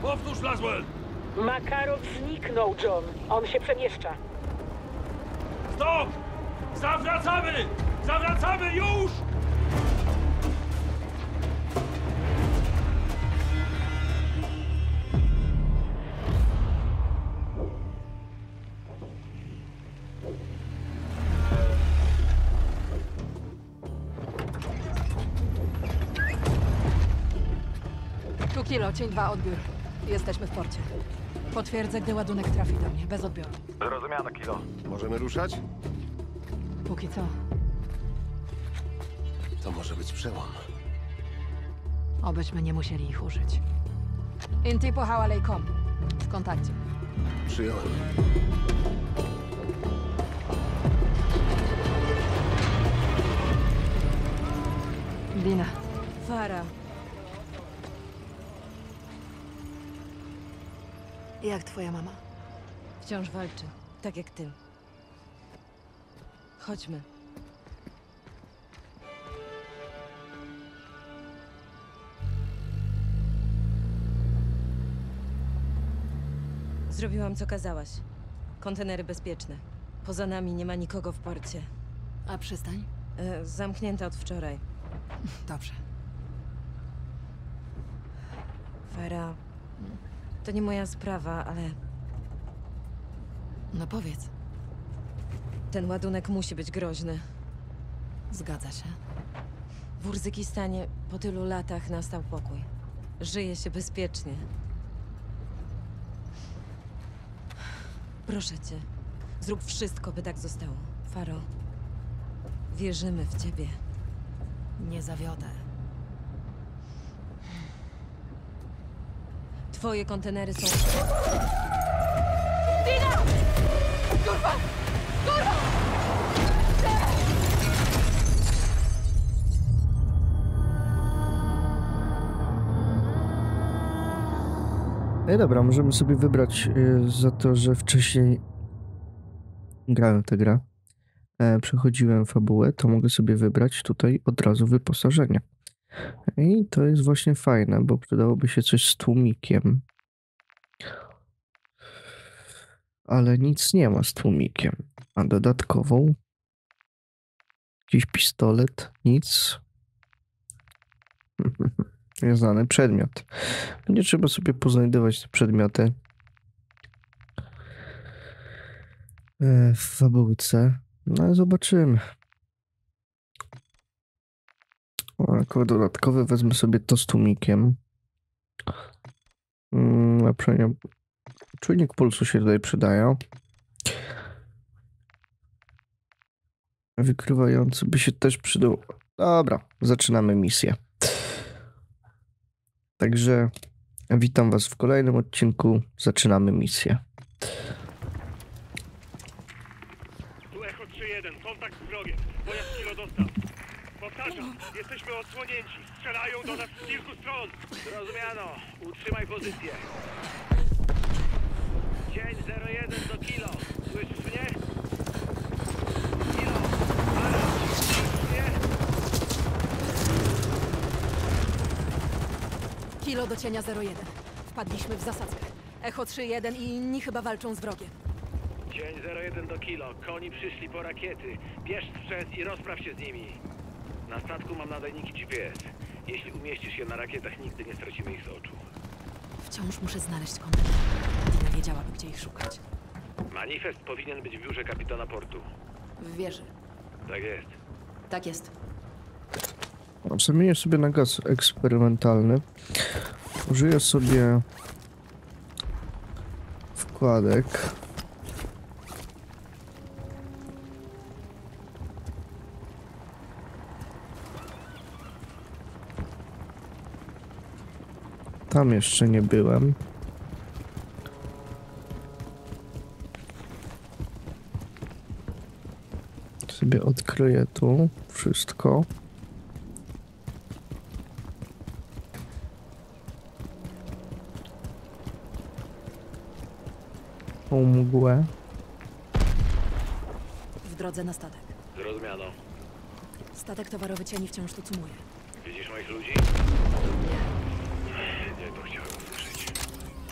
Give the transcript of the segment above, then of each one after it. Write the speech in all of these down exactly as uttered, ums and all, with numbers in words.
Powtórz, Laswell! Makarow zniknął, John. On się przemieszcza. Stop! Zawracamy! Zawracamy już! Tu Kilo, cień dwa, odbiór. Jesteśmy w porcie. Potwierdzę, gdy ładunek trafi do mnie, bez odbioru. Zrozumiano, Kilo. Możemy ruszać? Póki co. To może być przełom. Obyśmy nie musieli ich użyć. Intipo Hawalejkom. W kontakcie. Przyjąłem. Dina. Farah. Jak twoja mama? Wciąż walczy, tak jak ty. Chodźmy. Zrobiłam, co kazałaś. Kontenery bezpieczne. Poza nami nie ma nikogo w porcie. A przystań? E, zamknięta od wczoraj. Dobrze. Farah, to nie moja sprawa, ale No powiedz. ten ładunek musi być groźny. Zgadza się. W Urzykistanie po tylu latach nastał pokój. Żyje się bezpiecznie. Proszę cię, zrób wszystko, by tak zostało. Faro, wierzymy w ciebie. Nie zawiodę. Twoje kontenery są... Dina! Kurwa! Kurwa! No i dobra, możemy sobie wybrać y, za to, że wcześniej grałem w tę grę, e, przechodziłem fabułę, to mogę sobie wybrać tutaj od razu wyposażenie. I to jest właśnie fajne, bo przydałoby się coś z tłumikiem. Ale nic nie ma z tłumikiem. A dodatkową? Jakiś pistolet? Nic. Nieznany przedmiot. Będzie trzeba sobie poznajdować te przedmioty w fabułce. No ale zobaczymy. O, jako dodatkowy wezmę sobie to z tłumikiem. Hmm, czujnik pulsu się tutaj przydaje. Wykrywający by się też przydał. Dobra, zaczynamy misję. Także witam was w kolejnym odcinku. Zaczynamy misję. Tu Echo trzy jeden, kontakt z wrogiem. Pojazd Kilo dostał. Powtarzam, jesteśmy odsłonięci. Strzelają do nas z kilku stron. Zrozumiano. Utrzymaj pozycję. Cień zero jeden do Kilo. Słyszysz mnie? Kilo. Ara. Słyszysz mnie? Kilo do cienia zero jeden. Wpadliśmy w zasadzkę. Echo trzy jeden i inni chyba walczą z wrogiem. Cień zero jeden do Kilo. Koni przyszli po rakiety. Bierz sprzęt i rozpraw się z nimi. Na statku mam nadajniki G P S. Jeśli umieścisz je na rakietach, nigdy nie stracimy ich z oczu. Wciąż muszę znaleźć kontener. Dina wiedziałaby, gdzie ich szukać. Manifest powinien być w biurze kapitana portu. W wieży. Tak jest. Tak jest. Zamienię sobie na gaz eksperymentalny. Użyję sobie wkładek. Tam jeszcze nie byłem. Sobie odkryję tu wszystko. Tą mgłę. W drodze na statek. Zrozumiano. Statek towarowy cieni wciąż tu cumuje. Widzisz moich ludzi? Nie, to chciałem usłyszeć.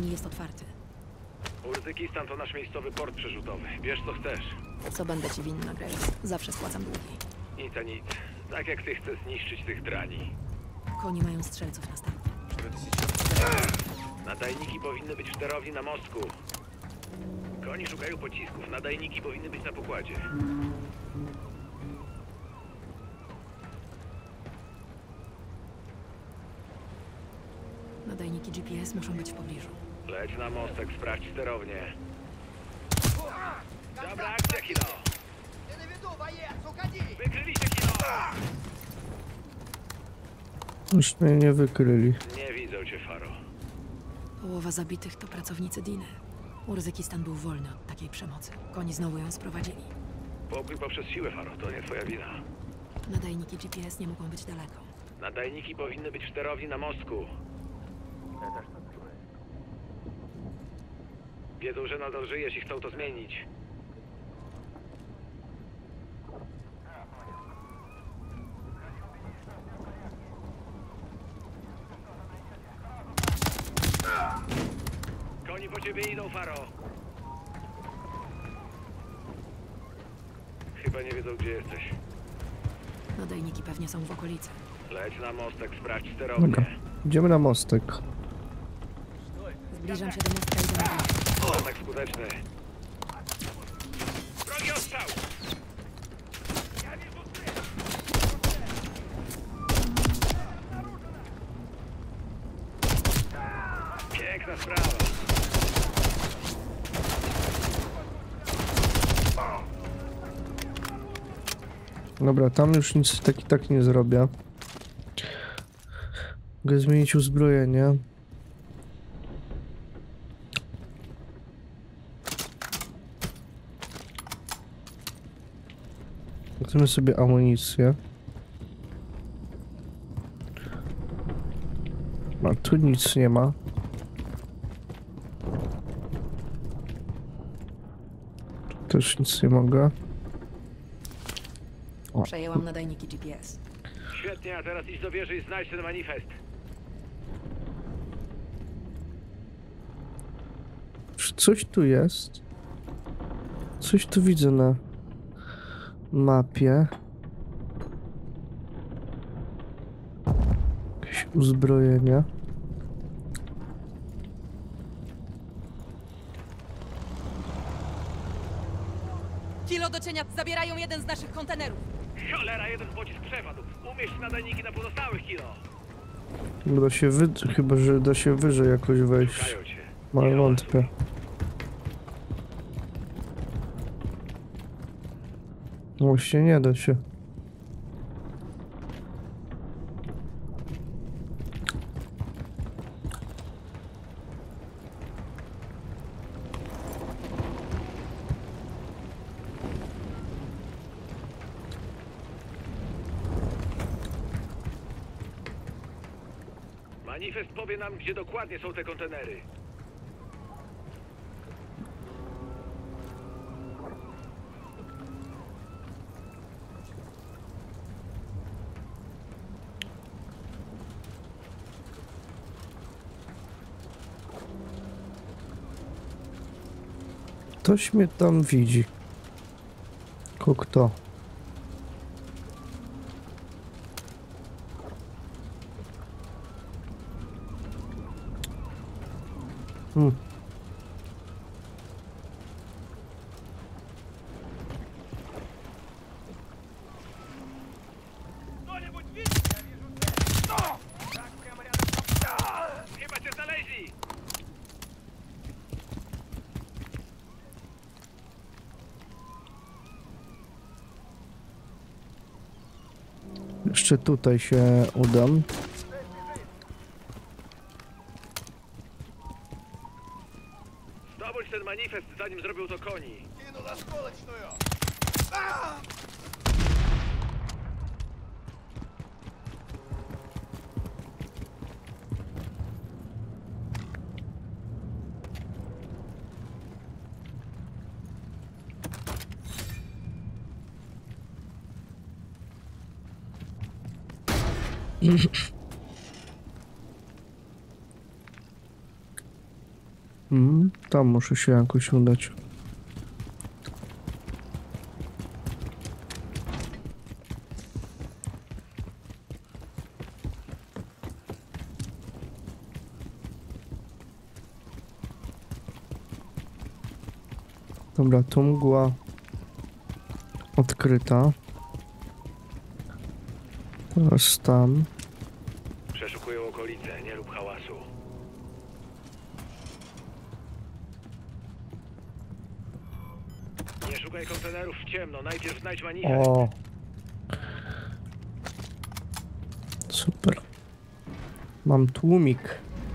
przestrzeni jest otwarty. Urzykistan to nasz miejscowy port przerzutowy. Bierz co chcesz. Co będę ci winna, Grace? Zawsze spłacam długi. Nic a nic. Tak jak ty chcesz zniszczyć tych drani. Koni mają strzelców na statku. Nadajniki powinny być w sterowni na mostku. Koni szukają pocisków. Nadajniki powinny być na pokładzie. Nadajniki G P S muszą być w pobliżu. Leć na mostek, sprawdź sterownię. Dobra akcja, kino! Wykryliście kino! Już mnie nie wykryli. Nie widzę cię, Faro. Połowa zabitych to pracownicy Diny. Urzykistan był wolny od takiej przemocy. Koni znowu ją sprowadzili. Pokój poprzez siłę, Faro. To nie twoja wina. Nadajniki G P S nie mogą być daleko. Nadajniki powinny być w sterowni na mostku. Wiedzą, że nadal żyjesz i chcą to zmienić. Koni po ciebie idą, Faro. Chyba nie wiedzą, gdzie jesteś. Nadajniki pewnie są w okolicy. Leć na mostek, sprawdź Dobra, sterownię. idziemy na mostek. Zbliżam się do mostka i zamykam. Tak skuteczny. Wrogi ostrzał! Piękna sprawa. Dobra, tam już nic tak i tak nie zrobię. Mogę zmienić uzbrojenie. Weźmy sobie amunicję. A tu nic nie ma. Tu też nic nie mogę. O. Przejęłam nadajniki G P S. Świetnie, a teraz idź do wieży i znajdź ten manifest. Czy coś tu jest? Coś tu widzę na mapie. Jakieś uzbrojenia. Kilo do cienia zabierają jeden z naszych kontenerów. Cholera, jeden pocisk przepadł. Umieść nadajniki na pozostałych kilo. Da się wy... Chyba, że da się wyżej jakoś wejść. Szukają cię. Ale wątpię. Właśnie nie da się. Manifest powie nam, gdzie dokładnie są te kontenery. Ktoś mnie tam widzi. Ko kto? Hmm. Chyba cię znaleźli! Jeszcze tutaj się udam. Zdobądź ten manifest, zanim zrobią to koni. Mm, tam muszę się jakoś udać. Dobra, tu mgła odkryta. Teraz tam. Przeszukują okolice, nie rób hałasu. Nie szukaj kontenerów w ciemno, najpierw znajdź manifest. O! Super. Mam tłumik.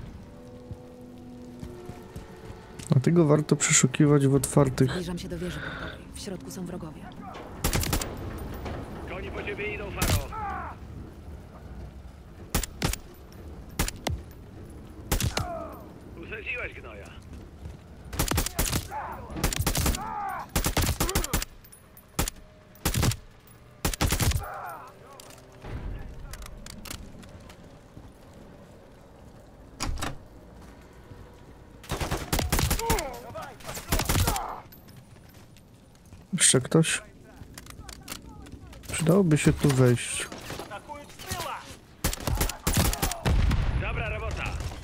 Dlatego warto przeszukiwać w otwartych... Zbliżam się do wieży portowej. W środku są wrogowie. Koni po ciebie idą, Faro. Usadziłaś gnoja. Jeszcze ktoś? Przydałoby się tu wejść. Dobra robota.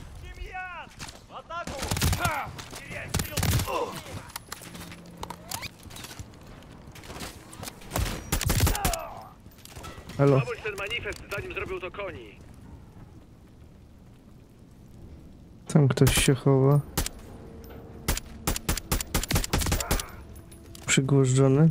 Halo. Obudź ten manifest, zanim zrobił to koni. Tam ktoś się chowa. Przygłożdżony.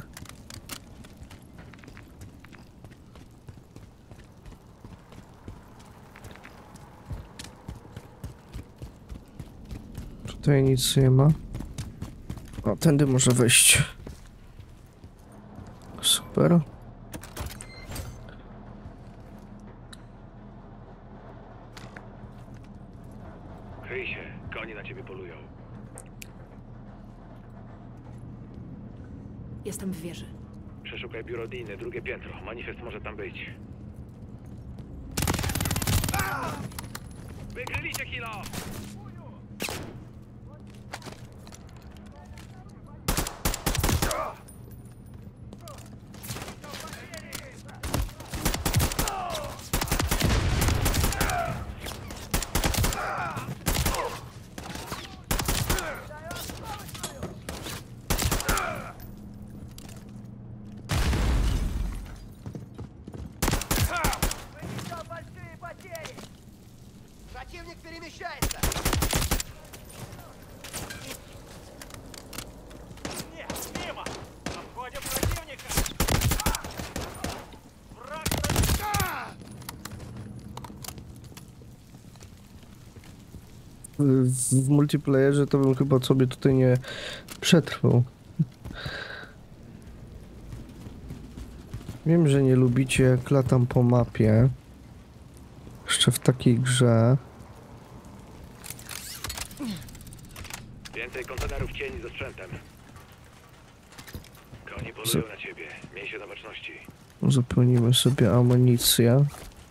Tutaj nic nie ma. O, tędy może wejść. Super. Kryj się, koni na ciebie polują. Jestem w wieży. Przeszukaj biuro Diny, drugie piętro. Manifest może tam być. Wykryli cię, Kilo! Противник перемещается! Нет, мимо! Обходим противника! Враг W, w multiplayerze to bym chyba sobie tutaj nie przetrwał. Wiem, że nie lubicie jak latam po mapie. Jeszcze w takiej grze. Więcej kontenerów cieni ze sprzętem. Koni polują na ciebie. Miej się na baczności. Uzupełnimy sobie amunicję.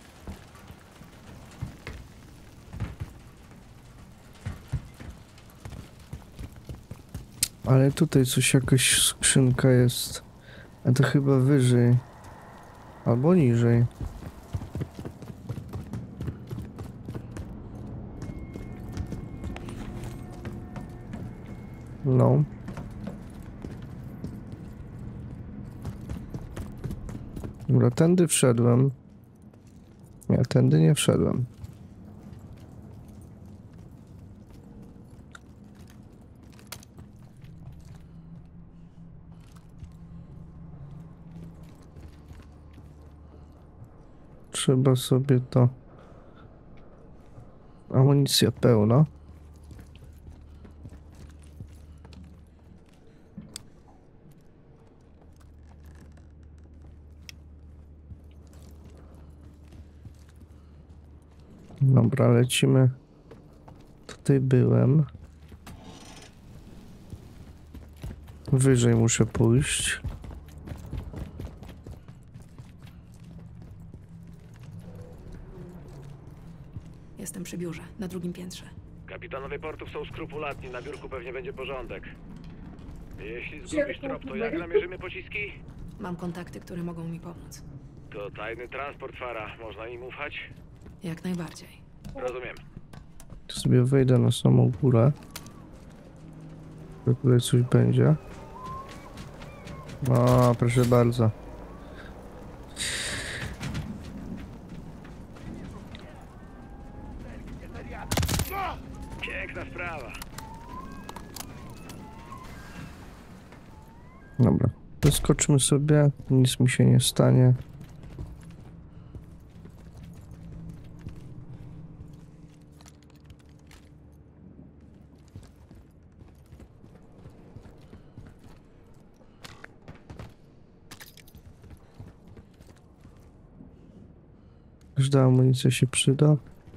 Ale tutaj coś, jakaś skrzynka jest. A to chyba wyżej. Albo niżej. No. Dobra, tędy wszedłem. Nie, tędy nie wszedłem. Trzeba sobie to... Amunicja pełna. Dobra, lecimy. Tutaj byłem. Wyżej muszę pójść. Jestem przy biurze, na drugim piętrze. Kapitanowie portów są skrupulatni, na biurku pewnie będzie porządek. Jeśli zgubisz trop, to jak namierzymy pociski? Mam kontakty, które mogą mi pomóc. To tajny transport, Fara. Można im ufać? Jak najbardziej. Rozumiem. To sobie wejdę na samą górę. Tutaj coś będzie. O, proszę bardzo. Piękna sprawa. Dobra. Wyskoczmy sobie. Nic mi się nie stanie. Każda amunicja się przyda.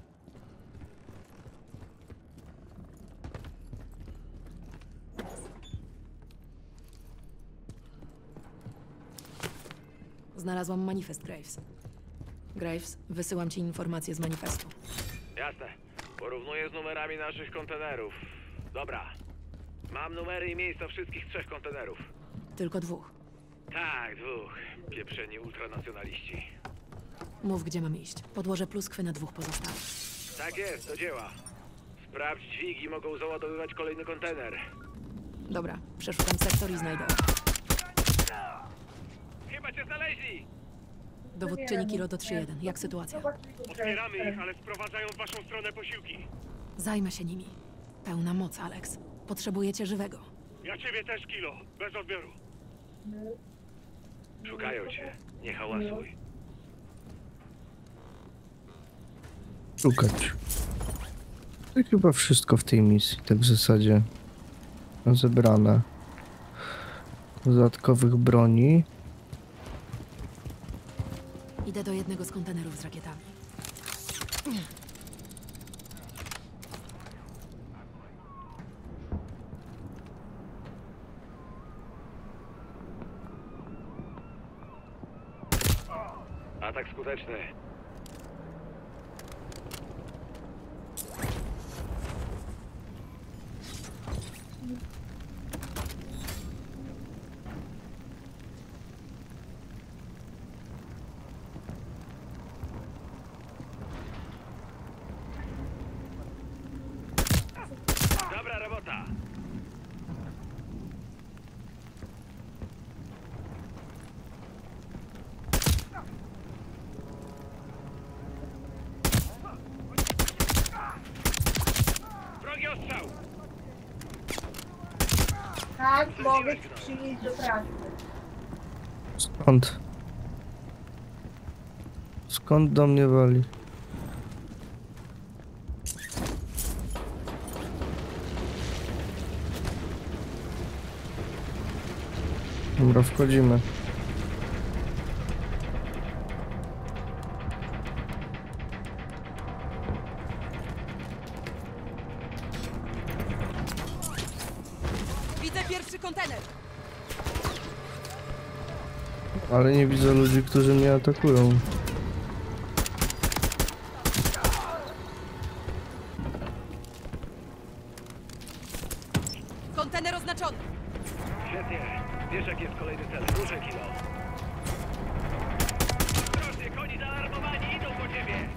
Znalazłam manifest Graves. Graves, wysyłam ci informacje z manifestu. Jasne. Porównuję z numerami naszych kontenerów. Dobra. Mam numery i miejsca wszystkich trzech kontenerów. Tylko dwóch. Tak, dwóch. Pieprzeni ultranacjonaliści. Mów, gdzie mam iść. Podłożę pluskwy na dwóch pozostałych. Tak jest, do dzieła. Sprawdź dźwigi, mogą załadowywać kolejny kontener. Dobra, przeszukam sektor i znajdę. Chyba cię znaleźli! Dowódczyni Kilo do trzy jeden. Jak sytuacja? Otwieramy ich, ale sprowadzają w waszą stronę posiłki. Zajmę się nimi. Pełna moc, Alex. Potrzebujecie żywego. Ja ciebie też, Kilo. Bez odbioru. Szukają cię. Nie hałasuj. Szukać. To chyba wszystko w tej misji, tak w zasadzie. Zebrane. Dodatkowych broni. Idę do jednego z kontenerów z rakietami. Atak skuteczny. Dobra robota. Wrogi ostrzał. Tak, mogę przynieść do pracy. Skąd? Skąd do mnie wali? Dobra, wchodzimy. Widzę pierwszy kontener! Ale nie widzę ludzi, którzy mnie atakują. Kontener oznaczony! Świetnie. Wiesz, jaki jest kolejny cel. Ruszę, Kilo. Ostrożnie, koni zaalarmowani. Idą po ciebie.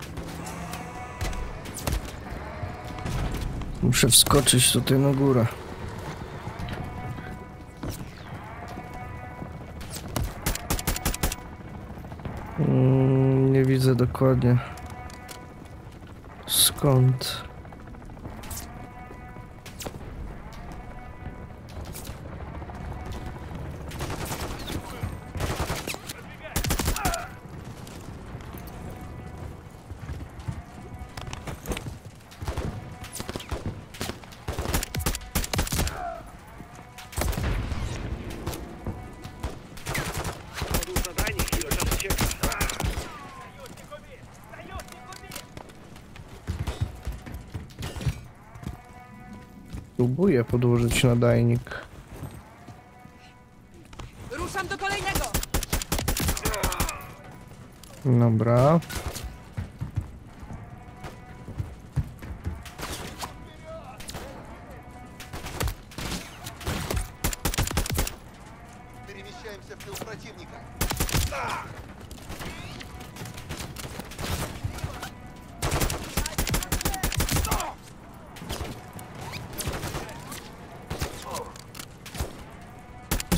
Muszę wskoczyć tutaj na górę. Mm, nie widzę dokładnie skąd. Podłóż nadajnik, Kilo, czas ucieka. Próbuję podłożyć nadajnik. Ruszam do kolejnego! Dobra.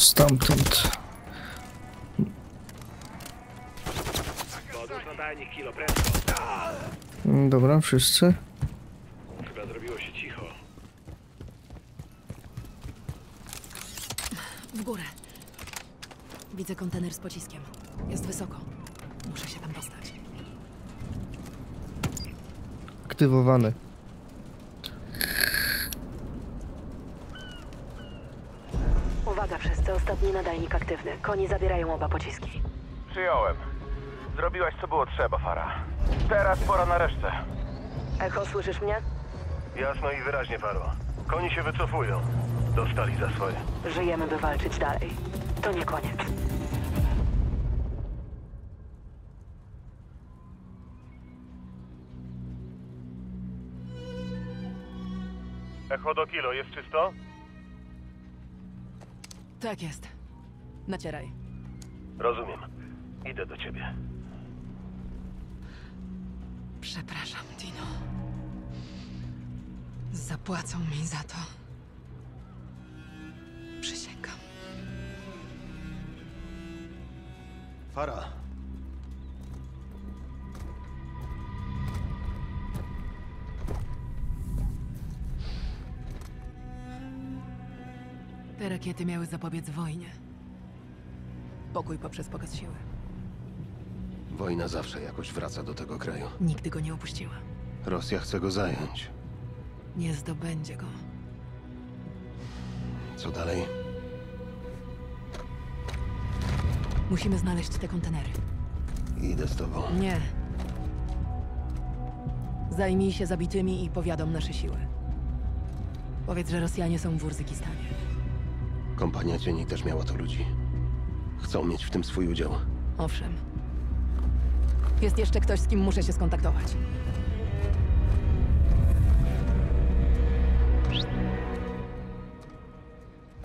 stamtąd. Podłóż nadajnik, kilo, prędko. Dobra, wszyscy. Chyba zrobiło się cicho. W górę. Widzę kontener z pociskiem. Jest wysoko. Muszę się tam dostać. Aktywowany. Uwaga wszyscy, ostatni nadajnik aktywny. Koni zabierają oba pociski. Przyjąłem. Zrobiłaś co było trzeba, Fara. Teraz pora na resztę. Echo, słyszysz mnie? Jasno i wyraźnie, Faro. Koni się wycofują. Dostali za swoje. Żyjemy, by walczyć dalej. To nie koniec. Echo do kilo, jest czysto? Tak jest. Nacieraj. Rozumiem. Idę do ciebie. Przepraszam, Dino. Zapłacą mi za to. Przysięgam. Fara. Te rakiety miały zapobiec wojnie. Pokój poprzez pokaz siły. Wojna zawsze jakoś wraca do tego kraju. Nigdy go nie opuściła. Rosja chce go zająć. Nie zdobędzie go. Co dalej? Musimy znaleźć te kontenery. Idę z tobą. Nie. Zajmij się zabitymi i powiadom nasze siły. Powiedz, że Rosjanie są w Urzykistanie. Kompania Cieni też miała tu ludzi. Chcą mieć w tym swój udział. Owszem. Jest jeszcze ktoś, z kim muszę się skontaktować.